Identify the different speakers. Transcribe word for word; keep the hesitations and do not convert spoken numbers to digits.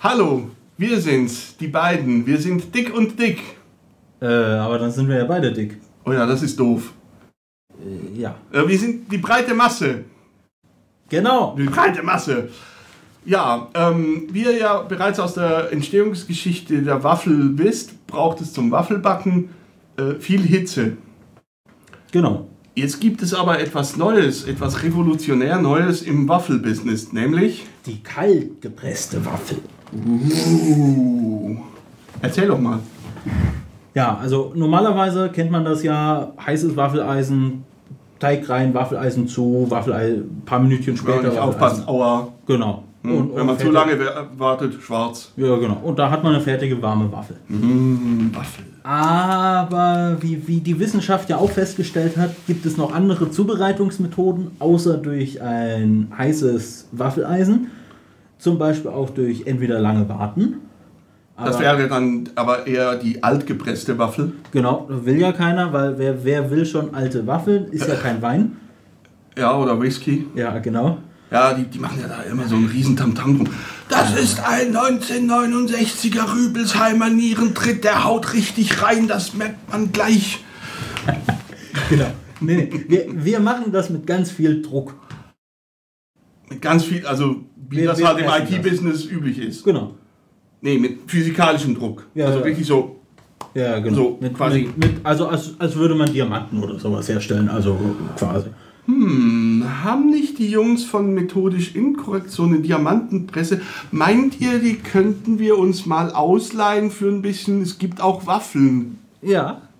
Speaker 1: Hallo, wir sind's, die beiden. Wir sind dick und dick.
Speaker 2: Äh, aber dann sind wir ja beide dick.
Speaker 1: Oh ja, das ist doof.
Speaker 2: Äh, ja.
Speaker 1: Äh, wir sind die breite Masse.
Speaker 2: Genau.
Speaker 1: Die breite Masse. Ja, ähm, wie ihr ja bereits aus der Entstehungsgeschichte der Waffel wisst, braucht es zum Waffelbacken äh, viel Hitze.
Speaker 2: Genau.
Speaker 1: Jetzt gibt es aber etwas Neues, etwas revolutionär Neues im Waffelbusiness, nämlich
Speaker 2: Die kalt gepresste Waffel.
Speaker 1: Uh, erzähl doch mal.
Speaker 2: Ja, also normalerweise kennt man das ja, heißes Waffeleisen, Teig rein, Waffeleisen zu, Waffeleisen, ein paar Minütchen später.
Speaker 1: Wenn nicht aufpasst, aua.
Speaker 2: Genau.
Speaker 1: Hm.
Speaker 2: Und,
Speaker 1: Wenn man zu lange wartet, schwarz.
Speaker 2: Ja, genau. Und da hat man eine fertige warme Waffel.
Speaker 1: Mmh, Waffel.
Speaker 2: Aber wie, wie die Wissenschaft ja auch festgestellt hat, gibt es noch andere Zubereitungsmethoden, außer durch ein heißes Waffeleisen. Zum Beispiel auch durch entweder lange Warten.
Speaker 1: Das wäre dann aber eher die altgepresste Waffel.
Speaker 2: Genau, will ja keiner, weil wer, wer will schon alte Waffeln, ist ja kein Wein.
Speaker 1: Ja, oder Whisky.
Speaker 2: Ja, genau.
Speaker 1: Ja, die, die machen ja da immer so einen riesen Tamtam drum. Das ist ein neunzehnhundertneunundsechziger Rübelsheimer Nierentritt, der haut richtig rein, das merkt man gleich.
Speaker 2: Genau. Nee, nee. Wir, wir machen das mit ganz viel Druck.
Speaker 1: Mit ganz viel, also wie
Speaker 2: Wir-
Speaker 1: das
Speaker 2: wir
Speaker 1: halt im
Speaker 2: pressen
Speaker 1: I T-Business üblich ist.
Speaker 2: Genau.
Speaker 1: Nee, mit physikalischem Druck.
Speaker 2: Ja,
Speaker 1: also
Speaker 2: ja.
Speaker 1: wirklich so.
Speaker 2: Ja, genau.
Speaker 1: So,
Speaker 2: mit,
Speaker 1: quasi.
Speaker 2: Mit, mit, also als, als würde man Diamanten oder sowas herstellen, also quasi.
Speaker 1: Hm, haben nicht die Jungs von Methodisch Inkorrekt so eine Diamantenpresse? Meint ihr, die könnten wir uns mal ausleihen für ein bisschen? Es gibt auch Waffeln.
Speaker 2: Ja,